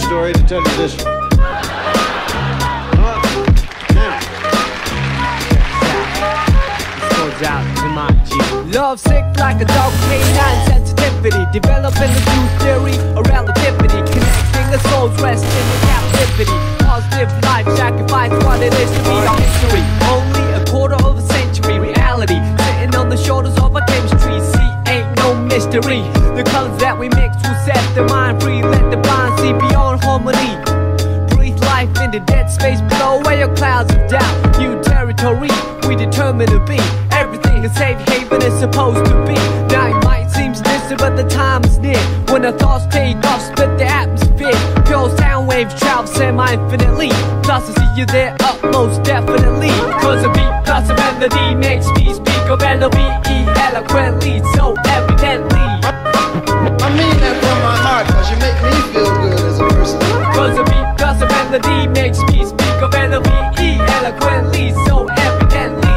story to tell you this one. Out to my G. Love sick like a dog, canine sensitivity. Developing a new theory of relativity. Connecting the souls resting in captivity. Positive life, sacrifice what it is to be our history. Only a quarter of a century reality. Sitting on the shoulders of our chemistry. See, ain't no mystery. The colors that we mix will set the mind free. Let the blind see beyond harmony. Breathe life in the dead space below. Where your clouds of doubt. New territory we determined to be. Everything a safe haven is supposed to be. Now it might seem distant, but the time is near. When the thoughts take off, split the atmosphere. Pure sound waves travel semi-infinitely. Plus I see you there up most definitely. Cause a beat plus a melody makes me speak of L-O-V-E eloquently, so evidently. I mean that from my heart, cause you make me feel good as a person. Cause a beat plus a melody makes me speak of L-O-V-E eloquently, so evidently.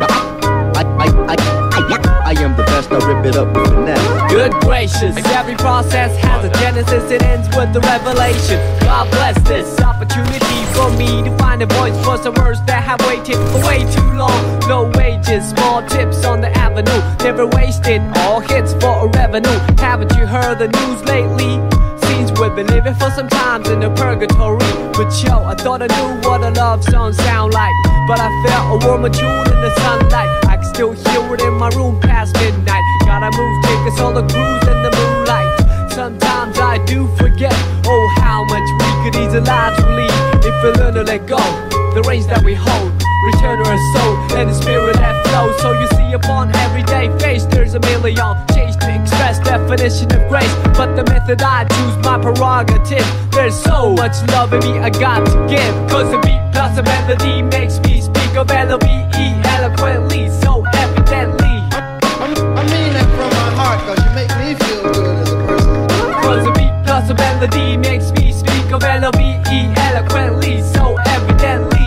I am the best, I rip it up with finesse. Good gracious, every process has a genesis, it ends with the revelation. God bless this opportunity for me to find a voice for some words that have waited for way too long. No wages, small tips on the avenue, never wasted, all hits for a revenue. Haven't you heard the news lately? Seems we've been living for some times in a purgatory. But yo, I thought I knew what a love song sound like, but I felt a warmer tune in the sunlight. I can still hear it in my room past midnight. Gotta move, take us all a cruise in the moonlight. Sometimes I do forget, oh how much we could easily leave if we learn to let go. The reins that we hold, return to our soul and the spirit that flows. So you see upon everyday face there's a million change to express definition of grace. But the method I choose my prerogative. There's so much love in me I got to give. Cause the beat plus a melody makes me speak of L-O-V-E eloquently, so evidently. I mean that from my heart, cause you make me feel good as a person. Cause the beat plus a melody makes me speak of L-O-V-E eloquently, so evidently.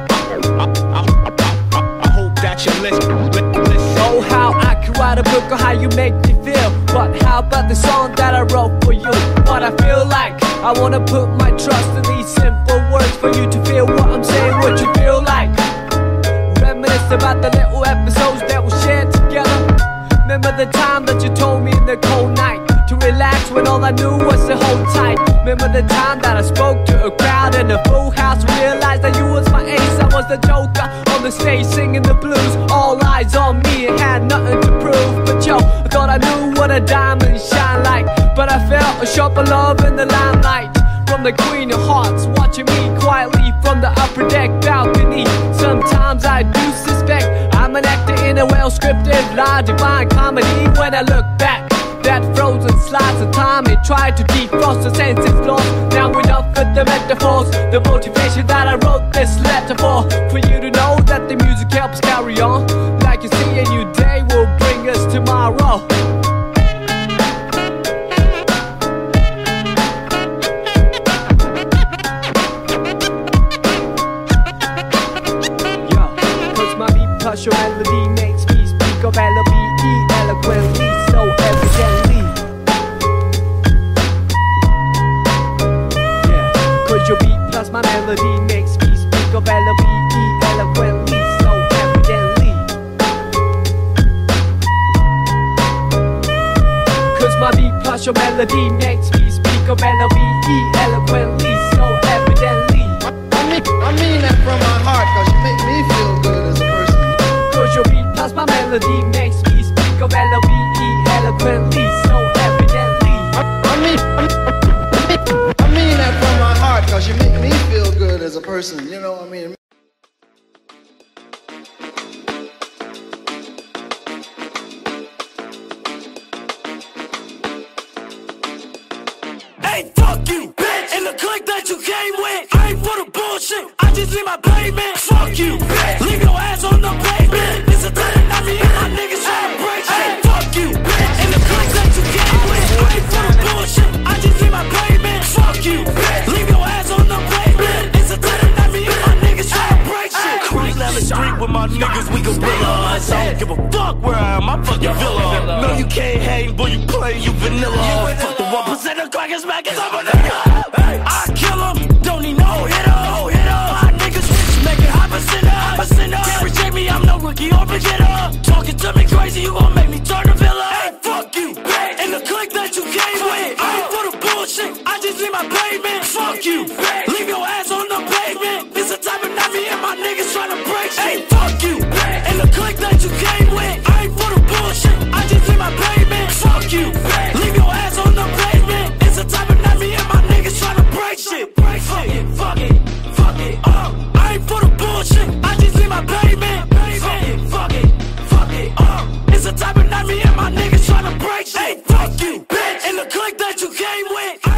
I hope that you listen. Oh how I could write a book on how you make me feel. But how about the song that I wrote for you? What I feel like, I wanna put my trust in these simple words for you to feel what I'm saying, what you feel like. Reminisce about the little episodes that we shared together. Remember the time that you told me in the cold night to relax when all I knew was to hold tight. Remember the time that I spoke to a crowd in a full house, realized that you was my ace, I was the joker on the stage singing the blues. All eyes on me and had nothing to prove. But yo, I thought I knew what a diamond shine like, but I felt a sharper love in the limelight from the Queen of Hearts, watching me quietly from the upper deck balcony. Sometimes I do suspect I'm an actor in a well-scripted, large divine comedy. When I look back, that frozen slice of time, it tried to defrost the senses lost. Now enough with the metaphors, the motivation that I wrote this letter for you to know that the music helps carry on. Like you see, a new day will bring us tomorrow. Your melody makes me speak of L-O-V-E eloquently, so evidently. Yeah, cause your beat plus my melody makes me speak of L-O-V-E eloquently, so evidently. Cause my beat plus your melody makes me speak of L-O-V-E eloquently, so evidently. I mean that from my heart, cause you make me feel good as a person. Cause your beat plus my melody makes me speak of L-O-V-E eloquently, so evidently. I mean that from my heart, cause you make me feel good as a person, you know what I mean? Hey, fuck you, bitch! And the clique that you came with, I ain't for the bullshit, I just leave my payment. Fuck you, bitch! Leave your ass on the pavement. It's a thing, I mean, my niggas tryna break shit. Hey, fuck you, bitch! And the clique that you came with, I ain't for the bullshit, I just leave my payment. Fuck you, bitch! Leave your ass on the pavement. It's a thing, I mean, my niggas tryna break shit. Cruise down the street with my niggas, we gon' realize I don't give a fuck where I am, I fucking villa. No, you can't hang, boy, you play, you vanilla. Fuck the 1% of crackers back, cause I'm a nigga. I crazy, you gon' make me turn the villain. Hey, fuck you, bitch. And the clique that you came with, I ain't for the bullshit, I just need my payment. Fuck you, bitch. Leave your ass on the pavement. It's the type of night me and my niggas tryna break shit. Hey, fuck you, bitch. And the clique that you came with, I ain't for the bullshit, I just need my payment. Fuck you, bitch. Leave your ass on the pavement. It's the type of night me and my niggas tryna break shit. Fuck it, fuck it, fuck it. I ain't for the bullshit, I just need my payment. Fuck it, fuck it, fuck it. It's the type of night me and my niggas tryna break shit. Hey, fuck you, bitch. And the clique that you came with.